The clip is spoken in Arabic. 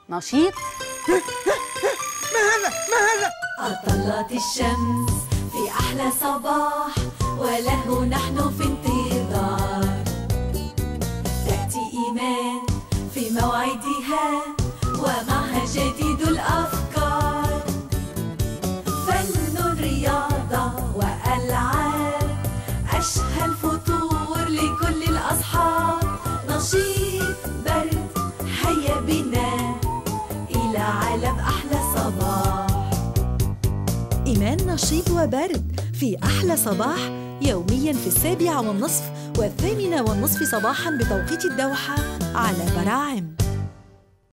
نشيط. ما هذا؟ ما هذا؟ أطلت الشمس في أحلى صباح، وله نحن في انتظار. تأتي إيمان في موعدها، ومعها جديد الأفكار. فن، رياضة وألعاب، أشهى الفطور لكل الأصحاب. نشيط، برد، هيا بنا إلى عالم أحلى صباح. إيمان، نشيط وبرد في أحلى صباح، يومياً في 7:30 و8:30 صباحاً بتوقيت الدوحة على براعم.